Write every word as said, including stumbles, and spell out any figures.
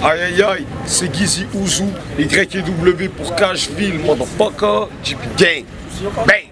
Aïe aïe aïe, c'est Gizzy Ouzou, Y et W pour Cashville, motherfucker, G P Gang. Bang!